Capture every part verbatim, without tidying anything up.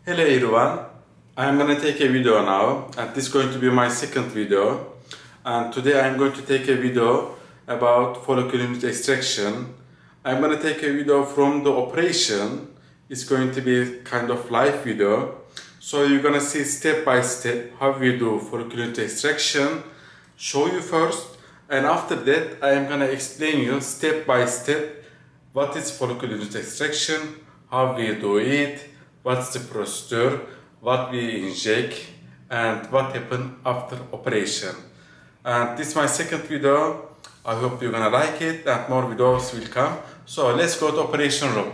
Hello everyone, I am going to take a video now, and this is going to be my second video. And today I am going to take a video about follicular unit extraction. I am going to take a video from the operation. It's going to be kind of live video. So you're going to see step by step how we do follicular unit extraction, show you first, and after that I am going to explain you step by step what is follicular unit extraction, how we do it, what's the procedure, what we inject, and what happened after operation. And this is my second video. I hope you're gonna like it and more videos will come. So let's go to operation room.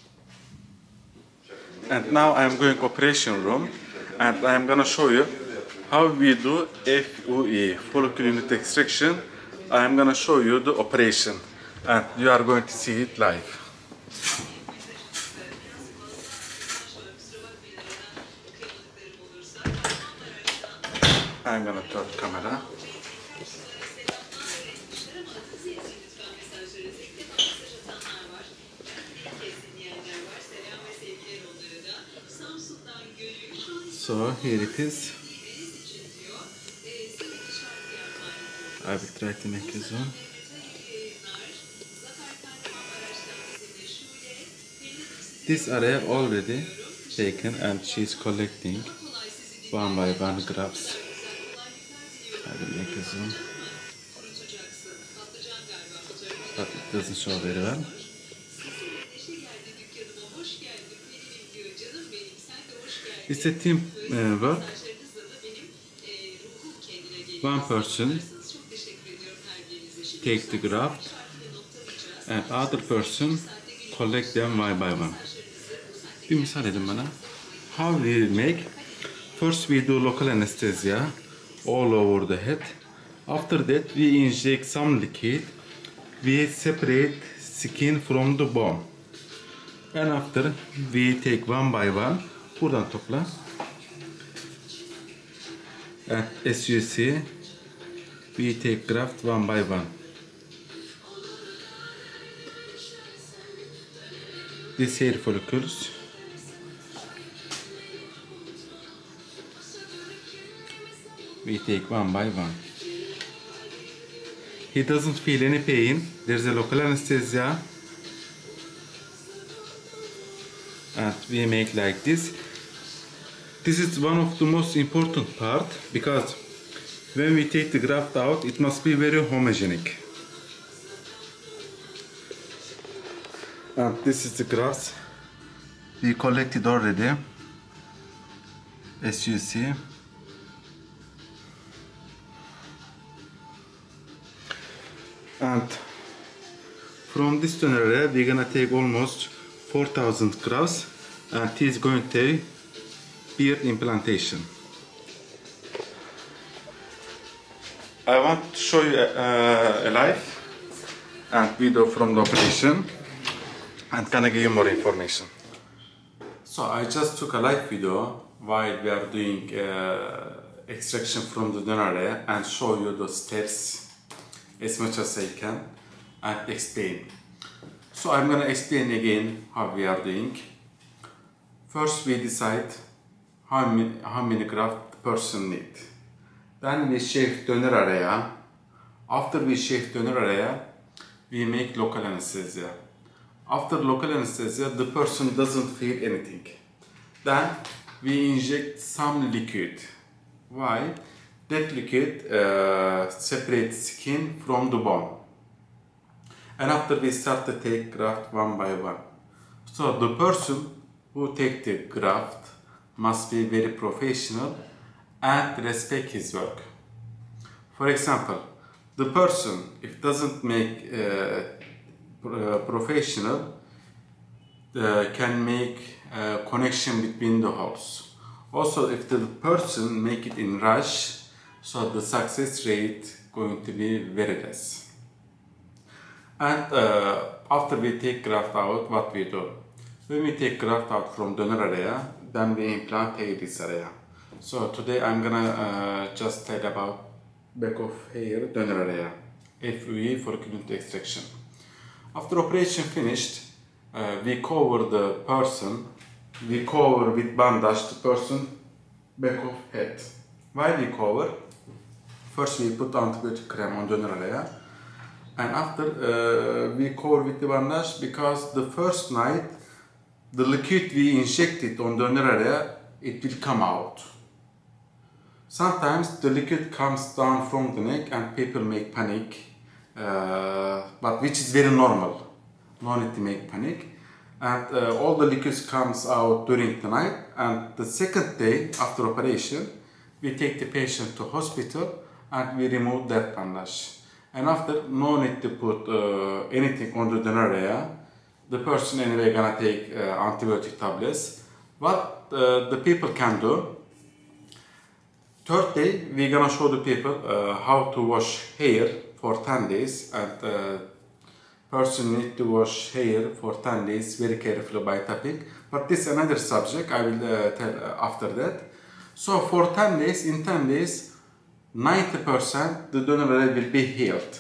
And now I'm going to operation room and I'm gonna show you how we do F U E, follicular unit extraction. I'm gonna show you the operation and you are going to see it live. I'm gonna turn the camera. So here it is. I will try to make a zoom. This area already taken and she's collecting one by one grafts. I will make a zoom, but it doesn't show very well. It's a team uh, work. One person take the graft and other person collect them one by one. Bir misal edin bana. How we make? First we do local anesthesia all over the head. After that we inject some liquid. We separate skin from the bone. And after we take one by one. Buradan topla. And as you see, we take graft one by one. These hair follicles. We take one by one. He doesn't feel any pain. There's a local anesthesia. And we make like this. This is one of the most important part because when we take the graft out, it must be very homogenic. And this is the graft. We collected already, as you see. And from this donor area, we're gonna take almost four thousand grafts, and he's going to beard implantation. I want to show you a, a live and video from the operation and gonna give you more information. So I just took a live video while we are doing uh, extraction from the donor area and show you the steps as much as I can and explain. So I'm gonna explain again how we are doing. First we decide how many, how many graft the person need. Then we shave donor area. After we shave donor area, we make local anesthesia. After local anesthesia, the person doesn't feel anything. Then we inject some liquid. Why? That liquid uh, separates skin from the bone. And after we start to take graft one by one. So the person who take the graft must be very professional and respect his work. For example, the person, if doesn't make uh, uh, professional, uh, can make a connection between the holes. Also, if the person make it in rush, so the success rate going to be very less. And uh, after we take graft out, what we do? When we take graft out from donor area, then we implant hair this area. So today I'm gonna uh, just tell about back of hair donor area, F U E, follicular unit extraction. After operation finished, uh, we cover the person we cover with bandage the person back of head. Why we cover? First we put antibiotic cream on donor area, and after uh, we cover with the bandage because the first night the liquid we injected on donor area, it will come out. Sometimes the liquid comes down from the neck and people make panic, uh, but which is very normal. No need to make panic. And uh, all the liquids comes out during the night, and the second day after operation, we take the patient to hospital and we remove that bandage. And after, no need to put uh, anything on the donor area. The person anyway gonna take uh, antibiotic tablets. What uh, the people can do, third day we gonna show the people uh, how to wash hair for ten days, and uh, person need to wash hair for ten days very carefully by tapping. But this is another subject, I will uh, tell uh, after that. So for ten days, in ten days, ninety percent the donor area will be healed.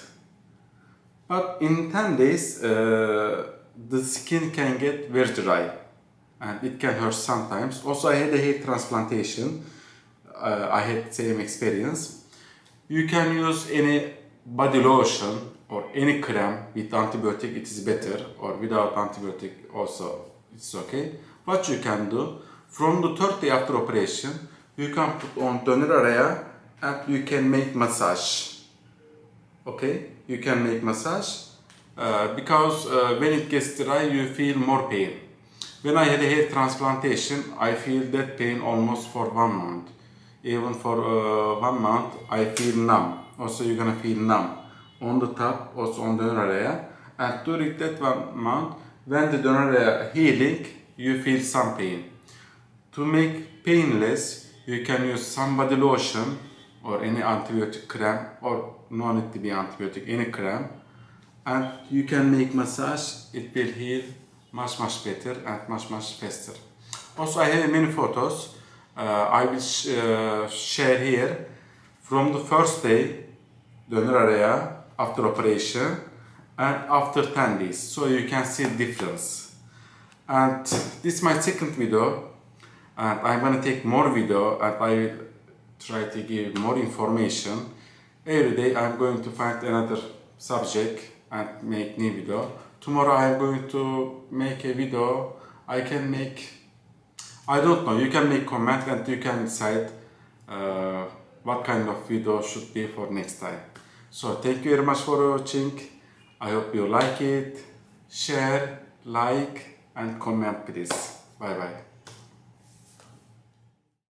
But in ten days, uh, the skin can get very dry and it can hurt sometimes. Also, I had a hair transplantation. Uh, I had the same experience. You can use any body lotion or any cream with antibiotic, it is better, or without antibiotic also it's okay. What you can do, from the third day after operation, you can put on donor area and you can make massage. Okay, you can make massage uh, because uh, when it gets dry you feel more pain. When I had a hair transplantation, I feel that pain almost for one month. Even for uh, one month I feel numb. Also you're gonna feel numb on the top, also on the donor area. And during that one month, when the donor area healing, you feel some pain. To make painless, you can use some body lotion or any antibiotic cream, or no need to be antibiotic, any cream. And you can make massage, it will heal much much better and much much faster. Also I have many photos, uh, I will sh uh, share here from the first day, donor area, after operation, and after ten days, so you can see the difference. And this is my second video, and I'm gonna take more video and I will try to give more information. Every day I'm going to find another subject and make new video. Tomorrow I'm going to make a video. I can make, I don't know, you can make comment and you can decide uh, what kind of video should be for next time. So thank you very much for watching. I hope you like it. Share, like and comment please. Bye bye.